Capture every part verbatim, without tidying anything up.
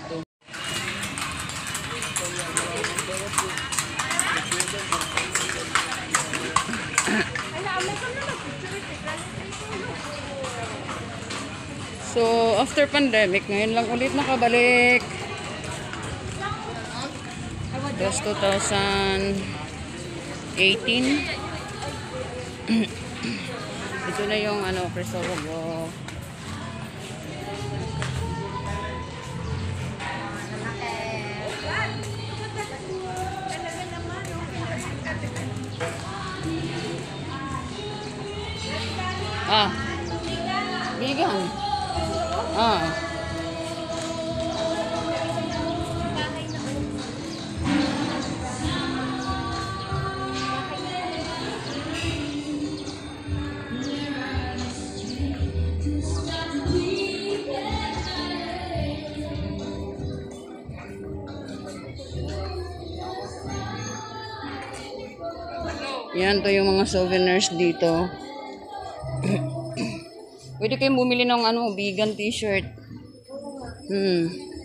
dito. So, after pandemic, ngayon lang ulit nakabalik. That's two thousand eighteen. Ito na yung ano, Crisologo. Ah. Vigan. Ah. Yan to yung mga souvenirs dito. Pwede kayong bumili ng ano, vegan t-shirt. Hmm.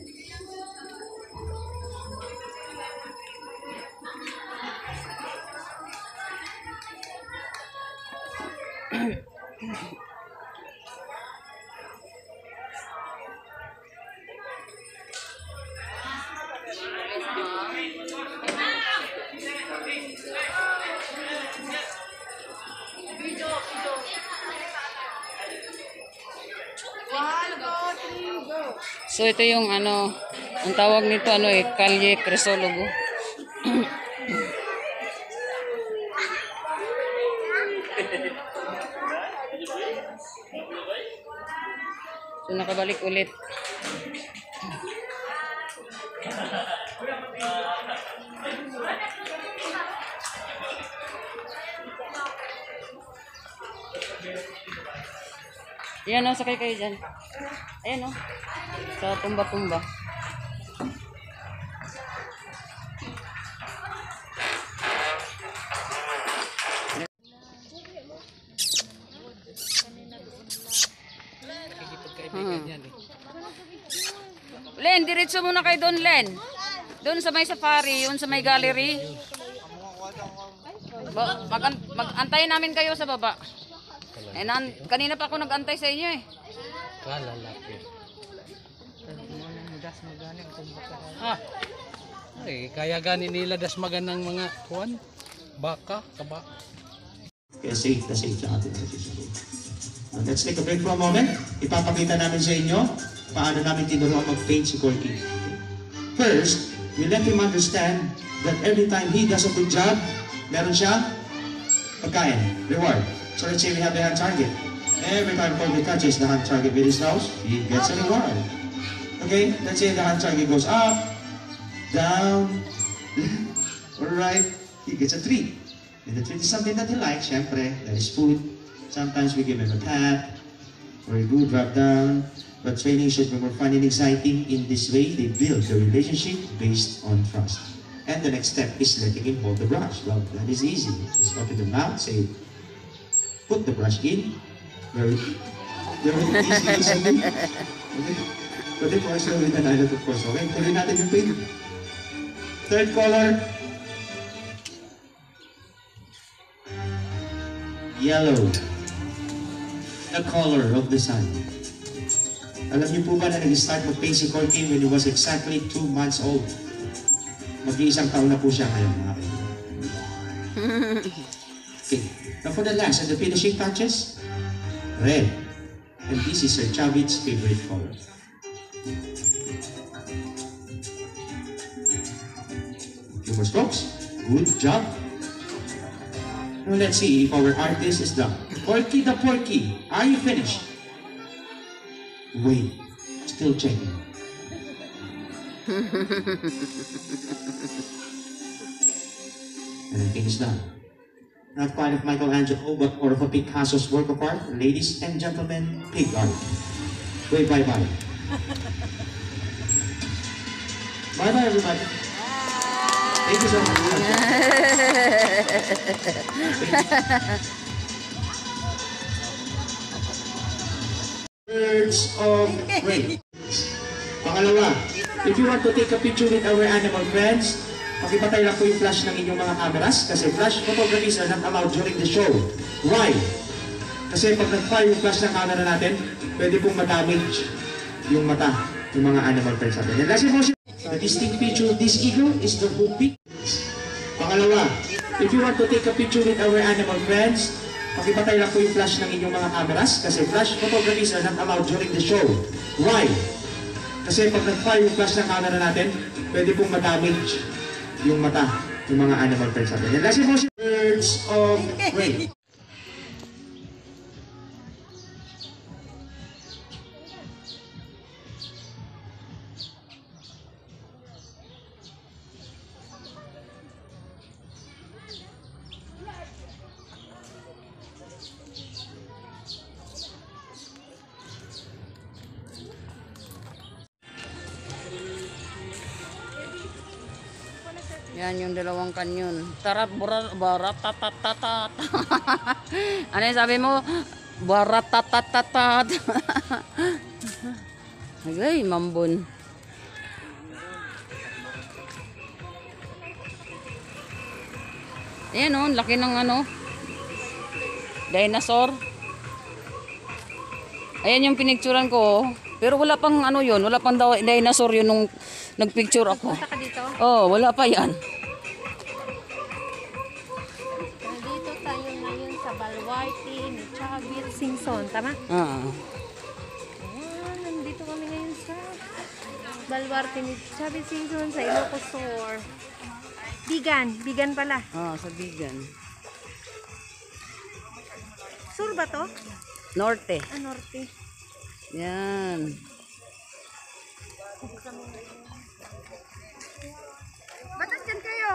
So ito yung ano, ang tawag nito ano eh, Kalye Crisologo. So nakabalik ulit. Ayan o, sakay kayo dyan. Ayan o. Sa tumba-tumba. Hmm. Len, diretso muna kayo doon, Len. Doon sa may safari, yun sa may gallery. Mag-antayin namin kayo sa baba. Eh, nan, kanina pa ako nag-antay sa inyo eh. Kalalaki. Ah. Ay, kaya gani nila das maganang mga kuwan, baka, kaba. Kaya safe na safe lang atin. Let's take a break for a moment. Ipapakita namin sa inyo paano namin tinuruan mag-paint si Corky. First, we let him understand that every time he does a good job, meron siya pagkain, reward. So let's say we have the hand target. Every time Corky touches the hand target with his nose, he gets a reward. Okay, let's say the hand target goes up, down, alright, he gets a treat. And the treat is something that he likes, syempre, that is food. Sometimes we give him a pat, or a good drop down. But training should be more fun and exciting. In this way, they build the relationship based on trust. And the next step is letting him hold the brush. Well, that is easy. Just open the mouth, say, put the brush in. Very, very easy listening. Okay. But it works with an island, of course. Okay, tuloy natin yung paint. Third color. Yellow. The color of the sun. Alam niyo po ba na nag-start mag-paint si Corky when he was exactly two months old? Mag-iisang taon na po siya ngayon, mga kaibigan. Okay. Now for the last and the finishing touches, red. And this is Sir Chavit's favorite color. A few more strokes. Good job. Now let's see if our artist is done. Porky the Porky, are you finished? Wait, still checking. And I think it's done. Not quite of Michelangelo, but more of a Picasso's work of art. Ladies and gentlemen, pig art. Wait, bye-bye. Bye-bye, everybody. Thank you so much. Birds of prey. Pangalawa, If you want to take a picture with our animal friends, pakipatay lang po yung flash ng inyong mga cameras kasi flash photographies are not allowed during the show. Why? Kasi pag nag-fire yung flash ng camera natin, pwede pong ma-damage yung mata ng mga animal friends natin. And last po, the distinct feature of this eagle is the hooping. Pangalawa, if you want to take a picture with our animal friends, pakipatay lang po yung flash ng inyong mga cameras kasi flash photographies are not allowed during the show. Why? Kasi pag nag-fire yung flash ng camera natin, pwede pong ma-damage yung mata ng mga animal friends natin. And last po, birds of prey. Yan yung dalawang kanyon. Tarat burat baratatatat. Ano yung sabi mo? Baratatatat. Ay, mambun. Ayan o, laki ng ano. Dinosaur. Ayan yung pinicturan ko. Pero wala pang ano yun. Wala pang daw dinosaur yun nung nagpicture ako. Punta ka dito? Oh, wala pa yan. Nandito tayo ngayon sa Baluarte at Vigan. Tama? Ah. Ayan, nandito kami ngayon sa Baluarte at Vigan sa Ilocos Norte. Vigan. Vigan pala. Ah, sa Vigan. Sur ba to? Norte. Ah, Norte. Yan. Ba't andyan kayo?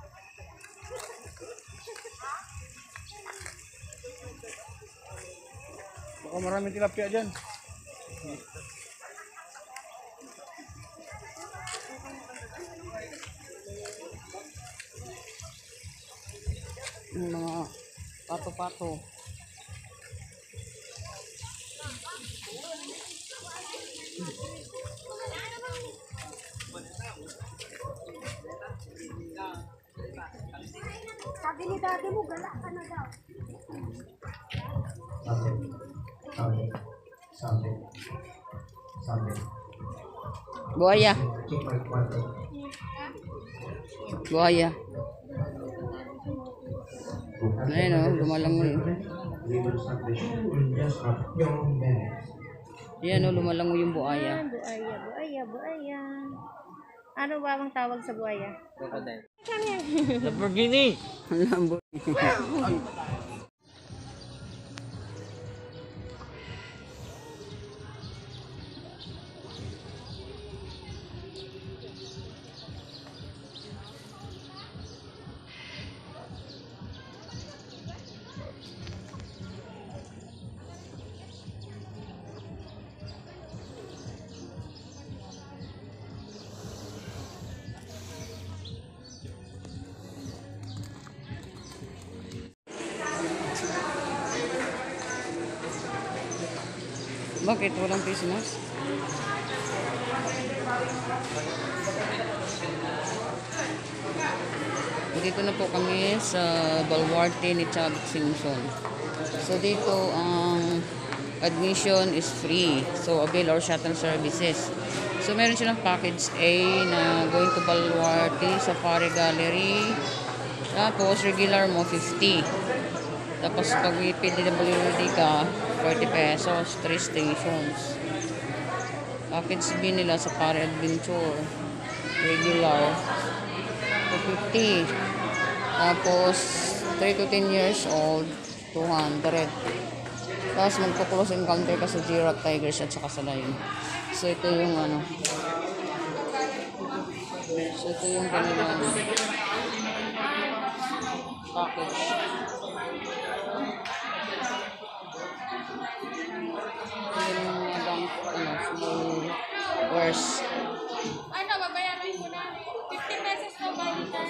Baka maraming tilapia dyan. Yung mga pato-pato. Sabi ni dati mo, gala ka na daw. Sabi. Sabi. Sabi. Buhaya. Buhaya. Ayun o, lumalangoy. Yan o, lumalangoy yung buhaya. Buaya, buaya, buaya. Ano ba ang tawag sa buaya? Lamborghini! Lamborghini. Bakit walang face mask? Dito na po kami sa Baluarte ni Simpson. So dito ang admission is free. So avail our shuttle services. So meron silang package A na going to Baluarte Safari Gallery. Tapos regular mo fifty. Tapos pag may P D W D ka, forty pesos, three stations. Package B nila sa Safari Adventure. Regular, two fifty. Tapos, three to ten years old, two hundred. Tapos magpo-close encounter ka sa giraffe, tigers at saka sa lion. So ito yung ano. So ito yung kanilang package. Worse. Ano, babayaran ko na. fifty pesos na bayaran.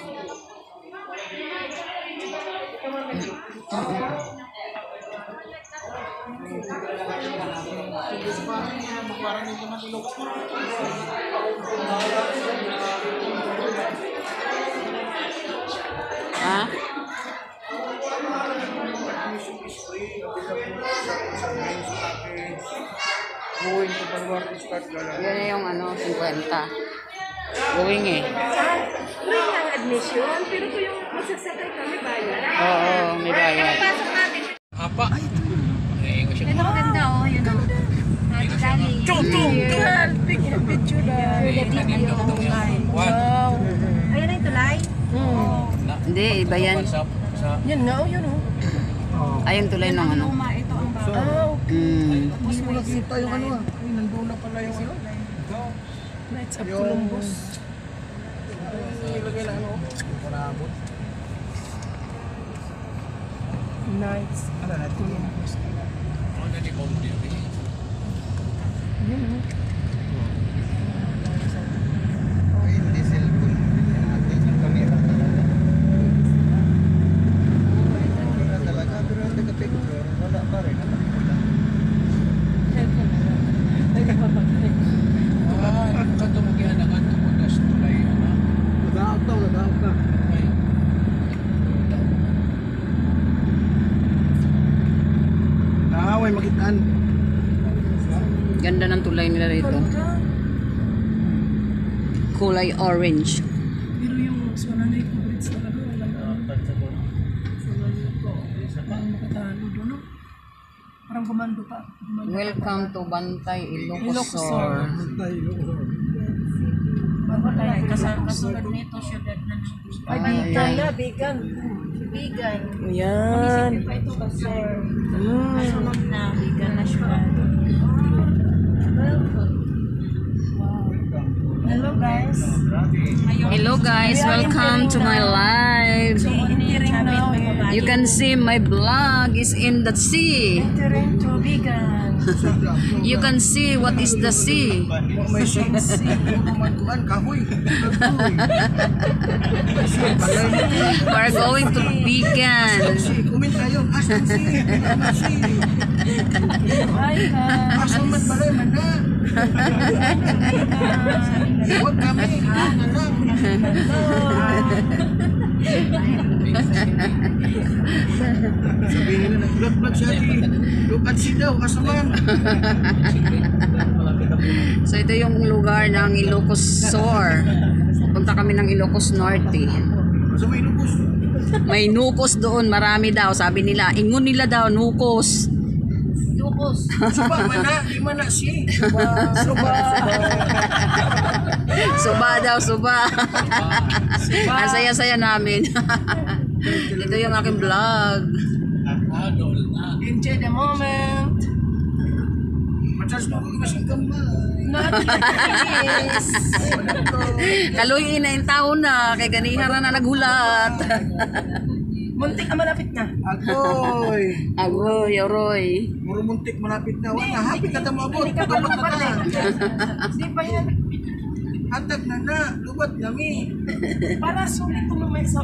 Ha? Going to Baluarte start lang. Yan na yung ano, fifty. Going eh. Free ang admission, pero kung yung magsasakay kami bayad. Oo, may bayad. Pasok natin. Apa? Eh, ko siya. Ito maganda oh, yun oh. Happy Dali. Chong-chong! Picture na. Wow. Ayan na yung tulay. Hindi, iba yan. Yan nga oh, yun oh. Ayun tulay ng ano. Ito ang bago. Oh, Mm. hindi mo nakita yung ano ah. Ay, nandun na pala yung ano. Nights of Yung- Columbus. Ilagay na ano. Parabot. Nights. Ano na ito? Ano ni boundary? Yun oh. Ay, hindi cellphone. Natin yung camera talaga. Camera talaga, pero ang taga-picture, wala pa rin. Ah, kanto mo gianakan to mo das tulay ana. Nag-out ka, nag-out ka. Ay. Naaway, makitaan. Ganda ng tulay nila rito. Kulay orange. Pero yung Sonanay Bridge talaga wala na. Sonanay ko. Parang makatalo doon no? Parang gumando pa. Gumando Welcome to Bantay, Ilocos Ilocos Norte. Bantay. Kasulad nito, syudad na ng Ay, Vigan na, Vigan. Vigan. Ayan. Pa ito ba, sir? Kasunod na, Vigan na syudad. Hello guys. Hello guys, welcome to my live. Entering now. You can see my vlog is in the sea. Entering to Vigan. You can see what is the sea. May sensi. Kuman-kuman, kahoy. We're going to Vigan. Comment kayo. Asan si? Asan si? Hi guys. Asan man balay man na? Huwag kami. Ah, na lang. Sabihin nila, vlog-vlog siya. Look at si daw, kasaman. So ito yung lugar ng Ilocos Sur. Punta kami ng Ilocos Norte. Sa may lubos. May nukos doon, marami daw. Sabi nila, ingon nila daw, nukos. Lukos. Suba, mana. Di mana si. Suba. Suba. Suba daw, suba. Ang saya-saya namin. Ito yung aking vlog. Adol na. Enjoy the moment. Matas mo kung masing kamay. Not yes. Kaluyin na yung taon na, kay ganihan na na naghulat. Muntik na malapit na. Agoy. Agoy, oroy. Muro muntik malapit na. Wala, hapit na tamabot. Hindi ka pa Lubat na lupat na. eh. Hindi pa yan. Hatag na na. Lubat nami. Para sulit kung may sa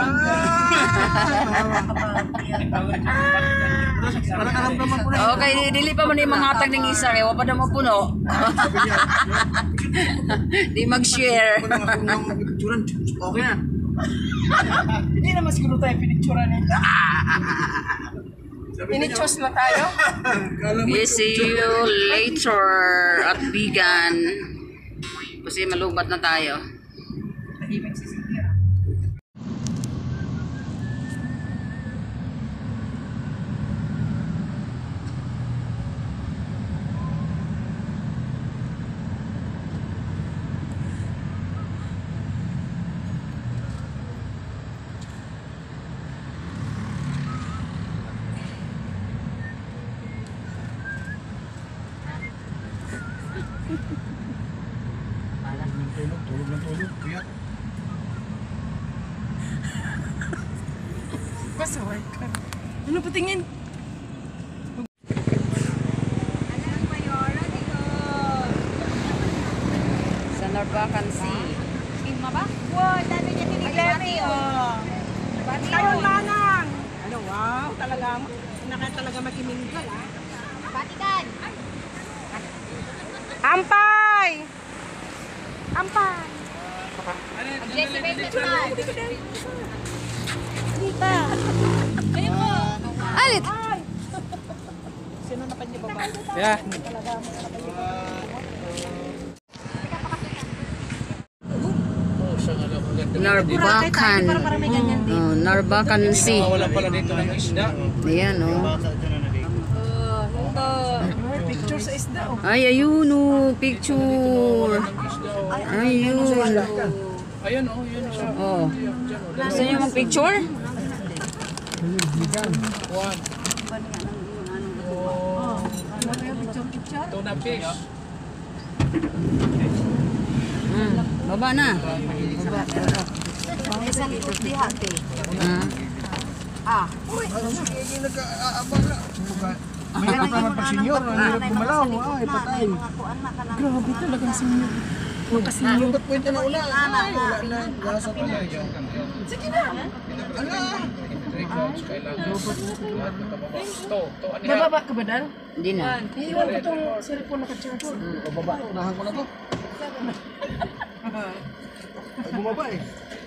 Parang alam-alam ko na. Okay, dili pa man yung mga hatag ng isa, kaya wapa na mapuno. Sabi niya, Di mag-share. wala nga kung nang picturean. Okay na. Hindi naman siguro tayo pinicturan eh. Sabi niya, Pinichos na tayo. kala mo We see you later at Vigan. Kasi malubat na tayo. Tahimik si Cynthia. tulog, tulog ng tulog. Kaya, Pasaway ka. Ano patingin? Sa Narbacan Sea. Lima ba? Wow, dami niya tinigami, oh. Tayon manang. Ano, wow, talaga, naka talaga makiminggal, ah. Batikan! Ampay! Ampay! Jesse Batikan! Dita! Ayun po! Alit! Yeah. Narbacan. Oh, Narbacan Sea. Wala pala dito ng isda. Ayan, oh. Picture sa isda, oh. Ay, ayun, oh. Picture. Ayun. Ayun oh, yun siya. Oh. Gusto niyo mag picture? One. Oh. Tuna fish. Hmm. Baba na. Sa likod di hati. Ah. Ah. May nakakamad pag senyor, ang hirap kumalaw. Ay, patay. Grabe talaga ang sinyo. Makasinyo. Ba't pwede na ula? Ay, wala na. Gasa pa na. Sige na. Ala! To, to ano yan? Bababa ka ba, Dan? Hindi na. Iiwan ko itong cellphone naka-charge. Bababa, unahan ko na to. Ay, bumaba eh.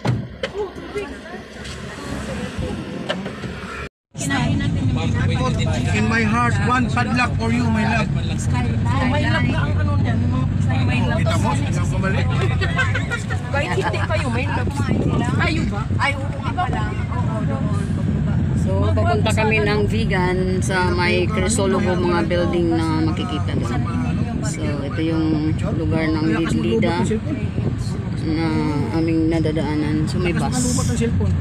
In my heart, one padlock for you, my love. May love na ang ano niyan. May love. Kita mo, ayaw ko mali. Kahit hindi kayo, may love. Kayo ba? Ay, di ba pala? Oo, doon. So, papunta kami ng Vigan sa may Crisologo mga building na makikita doon. So, ito yung lugar ng Lidlida na aming nadadaanan. So, may bus. Lumat ang cellphone.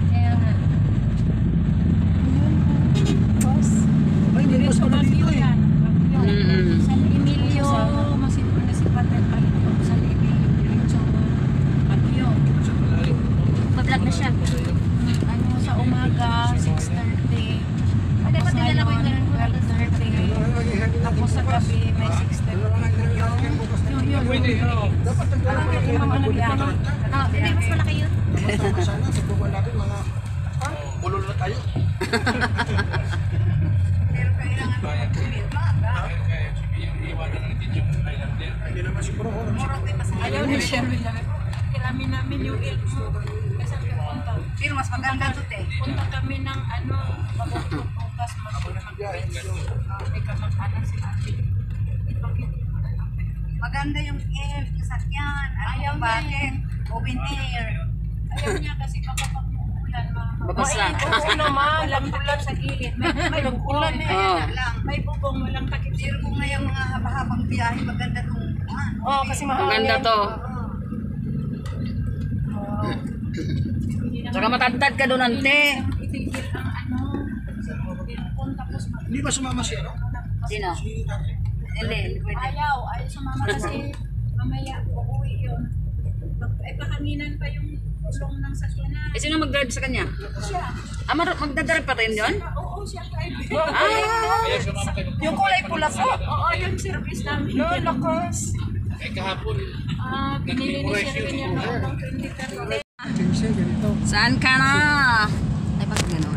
Ay, hindi mas pala dito eh. Mm-mm. San Emilio, masipon na si Pater Alito. San Emilio, diretso. Agyo. Pag-vlog na siya. Ano, sa umaga, six thirty. Pwede ba tingnan ako yung ganun? twelve thirty. Tapos sa gabi, may six thirty. Yun, yun. Pwede, oh. Alam ka, yung mga nagbiyahe. Ah, hindi, mas malaki yun. Sana, sa buwan natin, mga bulol na tayo. Hindi naman siguro ako. Ayaw ni Sherry lang. Kailangan namin yung ilso. Kasi ang punta. Pero mas maganda ito, te. Punta kami ng ano, pagpupuntas, mag-friends. May kamag-anak si ate. Maganda yung air, kasakyan, ayaw bakit, open air. Ayaw niya kasi kapapag-ulan. Babas lang. Oo naman, walang ulan sa gilid. May, may ulan eh. Oh. lang. May bubong, walang takip. Pero kung ngayon mga haba-habang biyahe, maganda itong ano. Oo, kasi mahangin. Maganda to. Saka matantad ka doon, ante. Itigil ang ano. Pinupunta ko sa Hindi ba sumama siya, no? Sino? Hindi, hindi pwede. Ayaw, ayaw sa mama kasi mamaya uuwi yun. Eh, pakanginan pa yung ulong ng sakyanan. Eh, sino mag-drive sa kanya? Siya. Ah, mar- magdadrive pa rin yun? Oo, siya driver. Ah! Yung kulay pula po? Oo, yung service namin. No, lakas. Eh kahapon, Ah, pinili ni Sherwin yung ng twenty thirty. Saan ka na? Ay, bakit gano'n?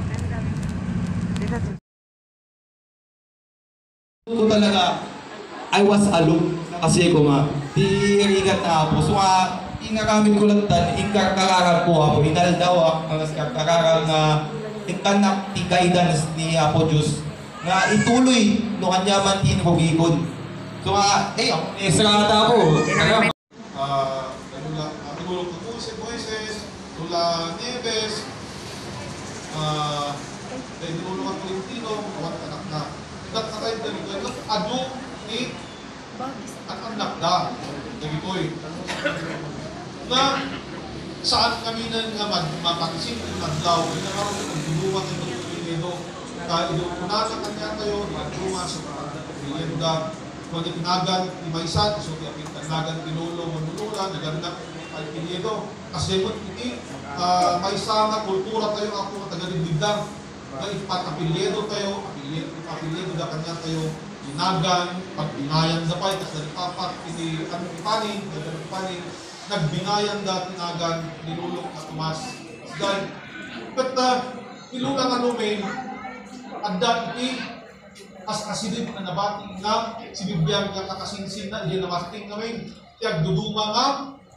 Ko talaga, I was alone kasi ko nga, di rigat na ako. So nga, inaramin ko lang tan, inkarkararag ko ako, inal daw ang karkararag nga, ikanak ti guidance ni Apo Diyos, nga ituloy no kanya man tinrugikod. So nga, eh, esrata ako. Ah, ano lang, uh, tinulog ko po si Moises, Tula Nieves, ah, dahil tinulog ang Tolentino, kawan anak na. Dat na tayo dali ko, ado ni at anak da, dagi ko'y. Na, saan kami na naman mapakisin ng naglaw, ay nakaroon ng duluman ng Pilipino. Kaya inuuna sa kanya tayo, nagduma sa Pilenda, kung pinagan ni Maisan, so pinagan Pinulo, Manulula, naganda ay Piliedo. Kasi mo ini, Maisa nga kultura tayo, ako nga taga-Ligdang, na ipatapilyedo tayo, apilyedo na kanya tayo, binagan, pagbinayan na pa, tapos nagpapat, ini, ano, ipaning, ipaning, nagbinayan na, tinagan, nilulok na tumas. Dan, but uh, nilulang ano may, anda, ini, as asidin na nabati nga si Bibiyang nga kakasinsin na iya namating namin kaya duduma nga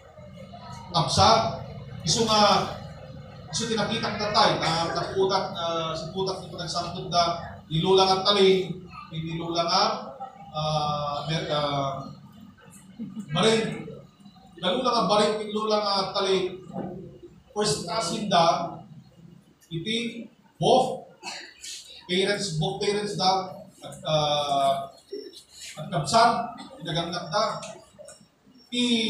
kapsa iso nga iso tinakitak na tayo na naputak na si putak ni panagsangkot na nilulang at taling nilulang nga uh, uh, barin nilulang nga barin nilulang nga taling first asinda iti both parents both parents da at uh, at kapsan nagangnak da i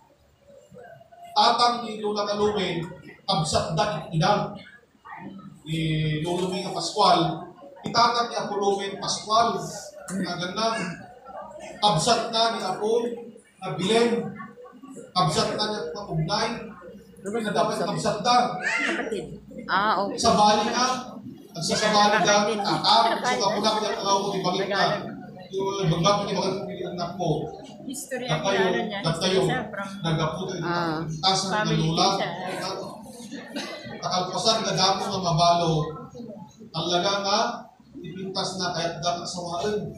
tatang ni Lola Kalumen kabsat da idang ni Lolo Minga Pascual itatang ni Apo Lumen Pascual nagangnak kabsat na ni Apo na Bilen kabsat na ni Apo Ugnay na dapat kabsat da Ah, okay. sa bali nga nagsasabali ka, takam, so kapunak niya ang ako, ibalik ka. Yung bagbag niya bakit pumili anak mo. Na kayo, na kayo, nagaputo ito. Tasan ng lula. Takalpasan na dako ng mabalo. Talaga nga, ipintas na kahit dako sa waan.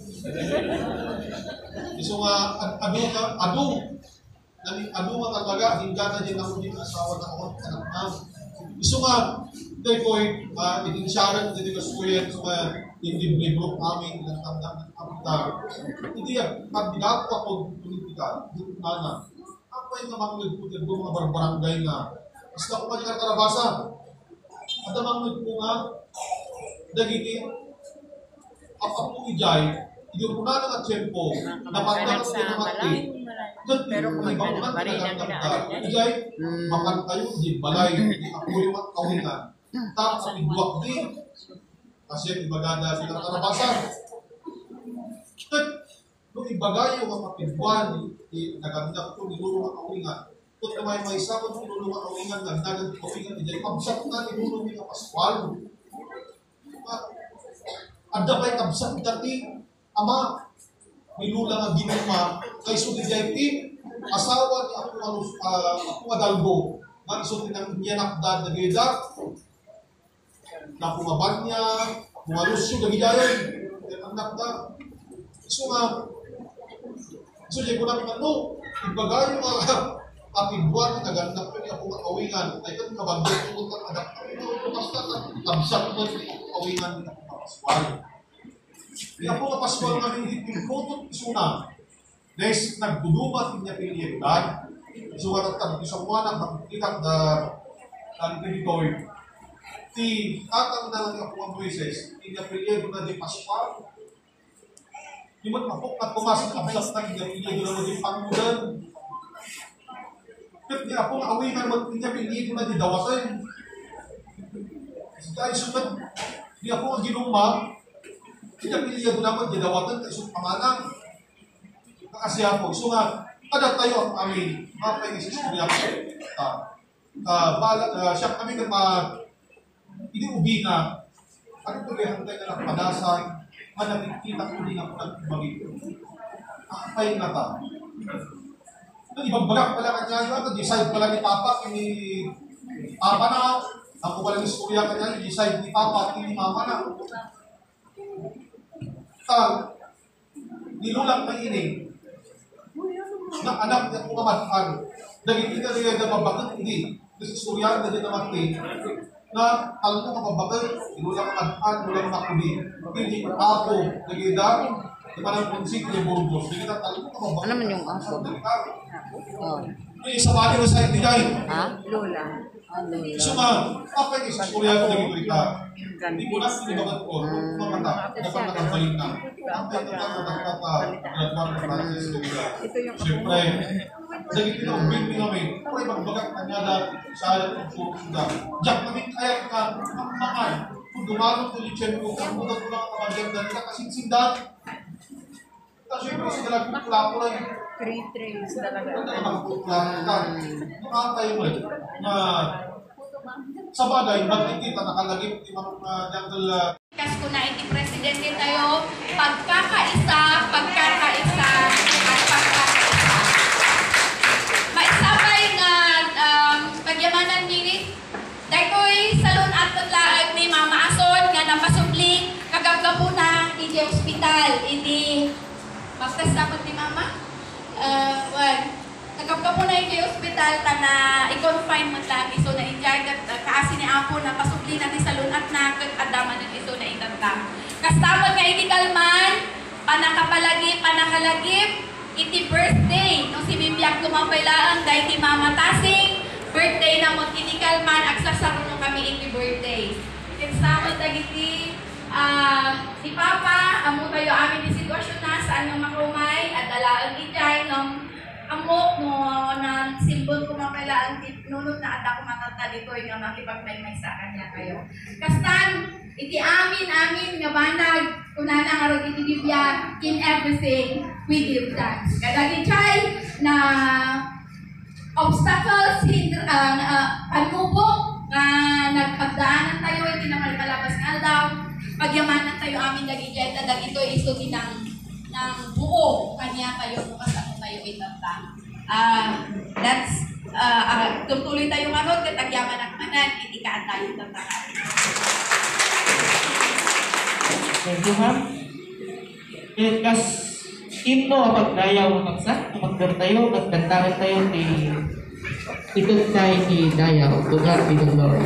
So nga, ado ka, ado. Ado nga talaga, hingga na din ako din asawa na ako, anak na. So nga, ito ko ay itinsaran na dito sa kuya sa mga individual namin ng tandang ng kapital. Hindi yan, pag-dapo ako politika, dito na na. Ako ay namanglid po dito mga barbarangay nga. Basta ko pa karabasa. At namanglid po nga, dagiti, ako po ijay, hindi ko na nga tiyempo, napatang ako pinamati. Pero kung magkano pa rin ang pinaaral ijay, makan tayo, di balay, di ako yung kawinan. Tapos ang ibuwak din. Kasi ibagada silang karabasan. Nung ibagayo ang mapidwan, naganda ko nilulong ang awingan. Kung may may sabon nilulong ang awingan, nagdagan ang awingan, ijay, kabsat na nilulong ang Pascual. Ada pa'y kabsat dati, ama, nilulang ang ginuma, kay Sudijay ti, asawa ni ako Adalgo, na iso tinang niyanakdad na geda, na pumaban niya, pumalusyo na gidayan, anak na. So nga, so diyan ko namin ano, ibagay yung mga kapigbuan, nagandap ko niya kung awingan, ay kan kabandot ko ng anak ko, basta kabsat ko ng awingan ng Pascual. Kaya po na Pascual namin hipin-kotot isuna, dahil nagdudumat niya pinilitan, so watatag isang wanang hakikitak na ang teritoryo. Ti tatang na lang ako ang Moises, inapelyedo na di Pascual. Di mo't mapok na pumasok ang absas na inapelyedo na di Pangulan. Pero di ako ang awingan mo, inapelyedo na di Dawatan. Dahil sunod, di ako ang ginuma, inapelyedo naman di Dawatan, kaya sunod panganang. Kasi ako, so nga, kada tayo ang amin, mapay isis ko niya ko. Siya kami kapag hindi ubi na, ano ito yung hantay na nakapadasan, manakikita ko din ako nagpagig. Akapay na ta. Ibagbalak pala kanya yun, decide pala ni Papa, ni Papa na, ako pala ni Surya kanya, decide ni Papa, ni Mama na. Tal, nilulang mainig, na anak niya kung mamatkan, nagiging na rin na mabakit, hindi. Kasi Surya na din namatay, na alam mo kapabakit, inulang mamatkan, inulang makubi. Hindi ako, nagiging di ba ng konsik ni Burgos, hindi kita alam mo kapabakit. Ano naman yung aso? Oh. Yung isa bali mo sa ibigay. Ha? Lola. Ah, Lola. So nga, apa yung isa Surya ko naging kita? Hindi ko na sinibagat ko, mamata, dapat nakabalik na. Kapag nakakata, nagwag na para sa Surya. Siyempre, naging pinaumbing din namin, kung ibagbagat na niya na sa alat ng surusuda. Diyak namin kaya ka, makan, kung dumalong ko yung tiyan ko, kung muda ko nakakabagyan na nila kasingsindan. Tapos siyempre, sa dalag pula ko lang. Three trays talaga. Ano yung mga pula ka? Nakakatayo mo eh, na sa bagay, magkikita, nakalagip yung mga jungle. Kas ko na iti presidente tayo, pagkakaisa, pagkakaisa, at pagkakaisa. Maisabay nga um, pagyamanan nini, dahil ko'y salon at paglaag ni Mama Ason nga napasubling, kagagapo na, D J ospital, hindi basta dapat ni mama. Uh, well, nagkapka po na yung kay ospital ta na i-confine mo lagi. So, na-enjoy ka, kaasi ni Apo na pasukli natin sa lunat na kagadaman ng iso na itanta. Kastamot nga itikalman, panakapalagi, panakalagip, iti birthday. Nung si Bibiak kumapailaan, dahil ti Mama Tasing, birthday na mo itikalman, agsasaro kami iti birthday. Kastamot dagiti uh, si Papa, amo tayo amin di sitwasyon na saan nga makumay, at dalaan ijay, nung amok no na simbol ko mapailaan nunod na ata ko matata dito nga makipagmaymay sa kanya kayo. Kastan, iti amin amin nga banag kunana nga ro iti Biblia in everything we give thanks. Kadagi chay na obstacles hinder uh, uh, panubok nga nagpagdaanan tayo iti na malabas nga daw pagyamanan tayo amin dagi chay na dagito iso tinang ng buo kanya kayo bukas ano tayo itanta. Ah, uh, that's uh, uh, tutuloy tayo manod katagyaman ang manan itikaan tayo tantakan. Thank you, ma'am. Eh, kas ito pagdayaw magsa, magdar tayo, magkantahan tayo di ikot tayo di dayaw, to God be the glory.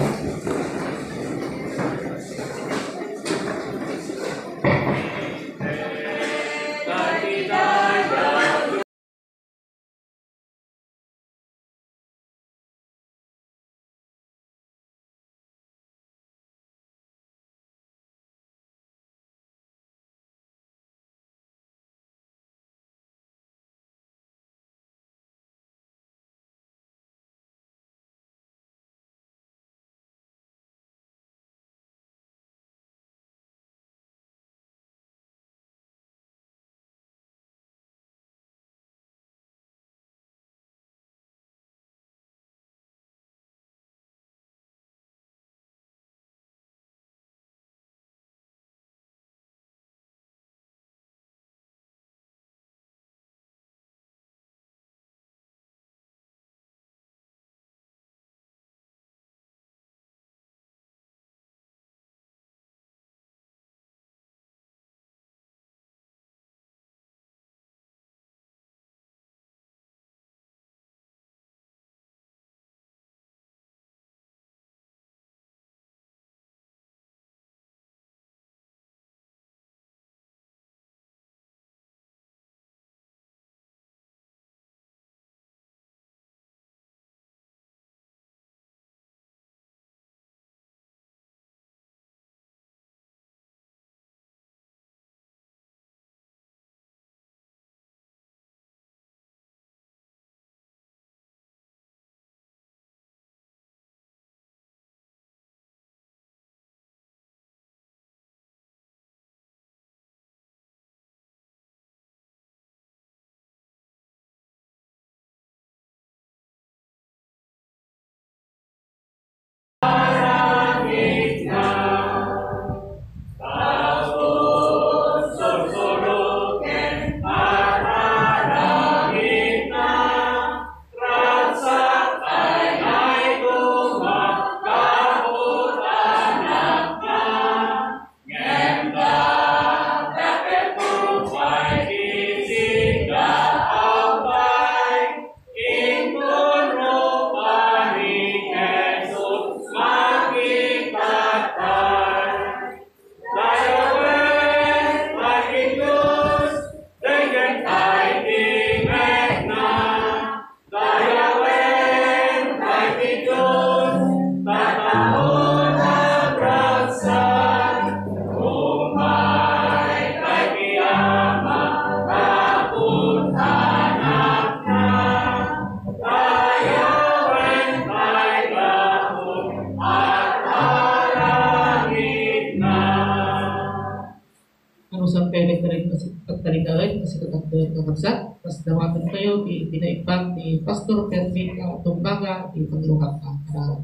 pagtalikaran kasi kakagdayan kakabsat pas dawatan kayo di pinaipag di Pastor Permi ka tumbaga di pagluhat ka karang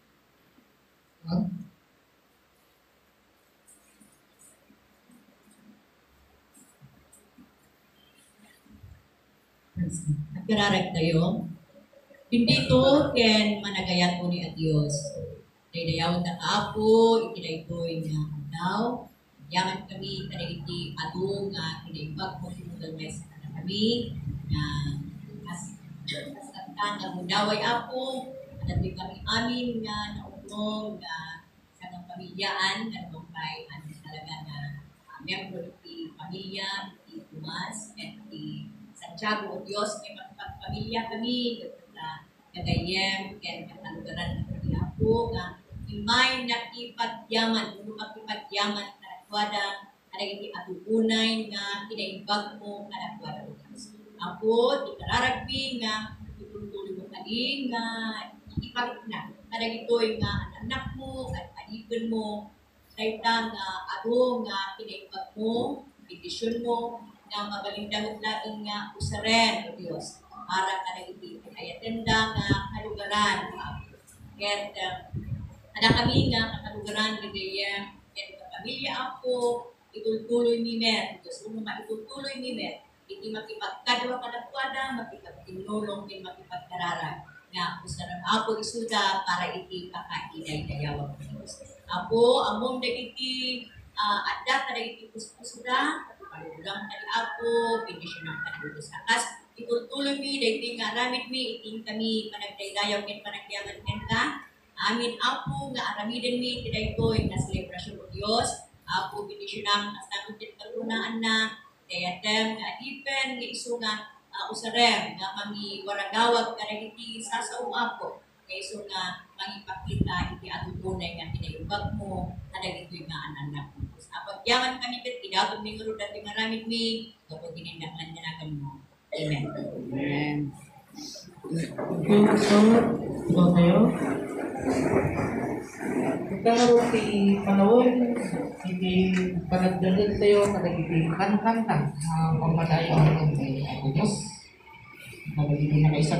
ha? At kararek tayo hindi to ken managayat mo ni at Diyos daydayawan ta kaapo ikinaytoy nga adlaw yaman kami kada iti adu nga kinaimbag mo tinugal may sa kami nga as as kanta nga mudaway ako at di kami amin nga naugnog nga sa ng pamilyaan nga nagbay ano talaga na uh, membro iti pamilya iti Tomas at iti Santiago o Diyos may magpapamilya kami na kagayem kaya katalugaran ng kami ako nga imay nakipagyaman kung makipagyaman na kwada kada iti atuunay nga kinaimbag mo kada kwada ako di kararagbi nga itultuloy mo kadi nga ipakit na kada ito'y nga anak mo at aligan mo kayta nga aro nga kinaimbag mo petisyon mo nga mabalindang natin nga usaren o Diyos para kada iti ayatenda nga kalugaran ket uh, ada kami nga kakalugaran ligaya ket pamilya ako itultuloy ni Mer Diyos mo maitultuloy ni Mer iti makipagkadwa kadakwada makipagtinulong ken makipagkarara nga usaran ako isuda para iti pakaiday-dayawag Diyos ako among dagiti uh, adda kada iti puspusuda palulang kali ako bendisyon ang kadulo sa kas itultuloy mi daytoy nga aramid mi iting kami panagdaydayaw ken panagyaman ken ka amin apo nga aramiden mi ti daytoy nga selebrasyon o Dios apo bendisyon ang astangon ken kalunaan na kayatem nga ipen nga isu nga uh, usarem nga mami waragawag kada iti sasaong apo kay isu nga mangipakita iti atutunay nga kinaimbag mo kada iti nga anak mo apag yaman kami ket idagom mi ngurud dati maramid mi kapag ginindaklan dinagan mo amen Amen. Yung sunod, ikaw tayo. Magkaroon ti panawon, hindi panagdalag tayo, kadagiti kantang-kantang, uh, pamadayo ng Diyos. Kadagiti na kaisa